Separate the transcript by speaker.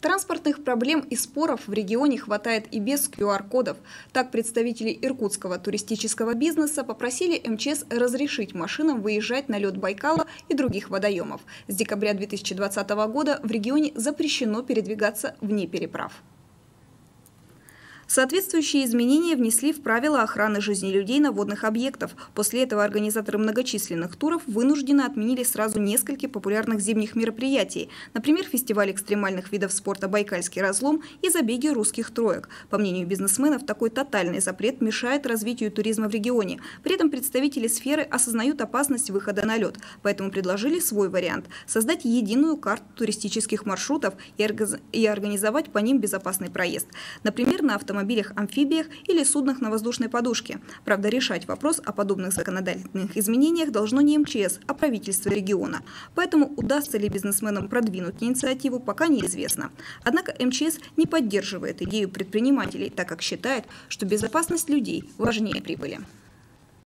Speaker 1: Транспортных проблем и споров в регионе хватает и без QR-кодов. Так, представители иркутского туристического бизнеса попросили МЧС разрешить машинам выезжать на лед Байкала и других водоемов. С декабря 2020 года в регионе запрещено передвигаться вне переправ. Соответствующие изменения внесли в правила охраны жизни людей на водных объектах. После этого организаторы многочисленных туров вынуждены отменили сразу несколько популярных зимних мероприятий. Например, фестиваль экстремальных видов спорта «Байкальский разлом» и забеги русских троек. По мнению бизнесменов, такой тотальный запрет мешает развитию туризма в регионе. При этом представители сферы осознают опасность выхода на лед. Поэтому предложили свой вариант – создать единую карту туристических маршрутов и организовать по ним безопасный проезд. Например, на автомобилях-амфибиях или суднах на воздушной подушке. Правда, решать вопрос о подобных законодательных изменениях должно не МЧС, а правительство региона. Поэтому удастся ли бизнесменам продвинуть инициативу, пока неизвестно. Однако МЧС не поддерживает идею предпринимателей, так как считает, что безопасность людей важнее прибыли.